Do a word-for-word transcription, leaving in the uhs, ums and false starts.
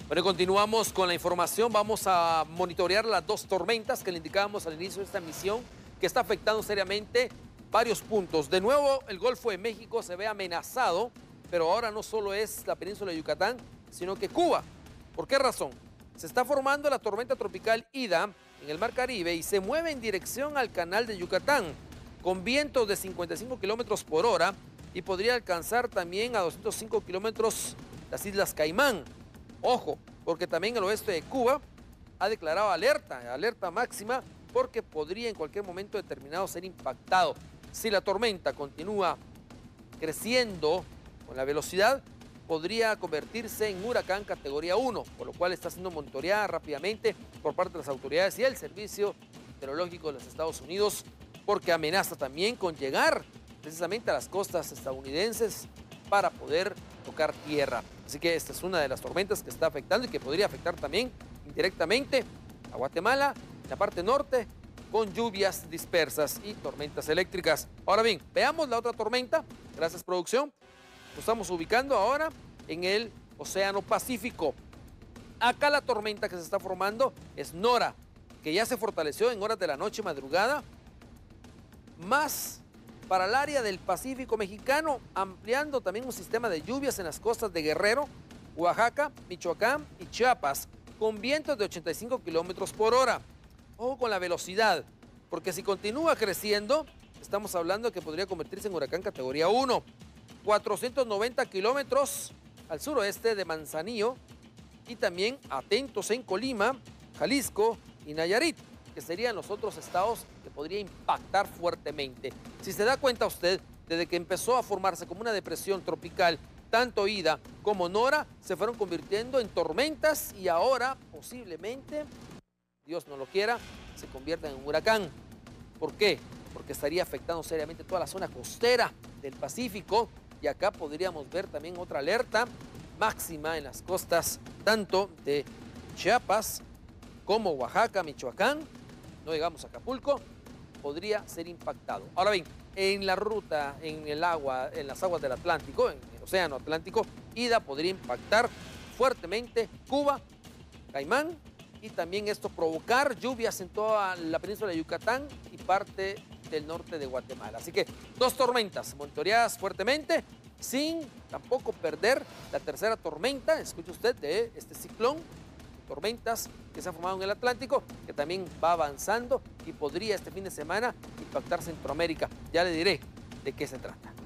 Bueno, continuamos con la información. Vamos a monitorear las dos tormentas que le indicábamos al inicio de esta misión, que está afectando seriamente varios puntos. De nuevo, el Golfo de México se ve amenazado, pero ahora no solo es la península de Yucatán, sino que Cuba. ¿Por qué razón? Se está formando la tormenta tropical Ida en el Mar Caribe y se mueve en dirección al canal de Yucatán, con vientos de cincuenta y cinco kilómetros por hora y podría alcanzar también a doscientos cinco kilómetros las Islas Caimán. Ojo, porque también el oeste de Cuba ha declarado alerta, alerta máxima, porque podría en cualquier momento determinado ser impactado. Si la tormenta continúa creciendo con la velocidad, podría convertirse en huracán categoría uno, por lo cual está siendo monitoreada rápidamente por parte de las autoridades y el Servicio Meteorológico de los Estados Unidos, porque amenaza también con llegar precisamente a las costas estadounidenses para poder tocar tierra. Así que esta es una de las tormentas que está afectando y que podría afectar también indirectamente a Guatemala, en la parte norte, con lluvias dispersas y tormentas eléctricas. Ahora bien, veamos la otra tormenta. Gracias, producción. Nos estamos ubicando ahora en el Océano Pacífico. Acá la tormenta que se está formando es Nora, que ya se fortaleció en horas de la noche madrugada, más para el área del Pacífico mexicano, ampliando también un sistema de lluvias en las costas de Guerrero, Oaxaca, Michoacán y Chiapas, con vientos de ochenta y cinco kilómetros por hora. Ojo con la velocidad, porque si continúa creciendo, estamos hablando de que podría convertirse en huracán categoría uno. cuatrocientos noventa kilómetros al suroeste de Manzanillo y también atentos en Colima, Jalisco y Nayarit, que serían los otros estados que podría impactar fuertemente. Si se da cuenta usted, desde que empezó a formarse como una depresión tropical, tanto Ida como Nora se fueron convirtiendo en tormentas y ahora posiblemente, Dios no lo quiera, se conviertan en un huracán. ¿Por qué? Porque estaría afectando seriamente toda la zona costera del Pacífico y acá podríamos ver también otra alerta máxima en las costas tanto de Chiapas como Oaxaca, Michoacán. No llegamos a Acapulco, podría ser impactado. Ahora bien, en la ruta, en el agua, en las aguas del Atlántico, en el Océano Atlántico, Ida podría impactar fuertemente Cuba, Caimán, y también esto provocar lluvias en toda la península de Yucatán y parte del norte de Guatemala. Así que dos tormentas monitoreadas fuertemente, sin tampoco perder la tercera tormenta, escuche usted, de este ciclón, tormentas que se han formado en el Atlántico, que también va avanzando y podría este fin de semana impactar Centroamérica. Ya le diré de qué se trata.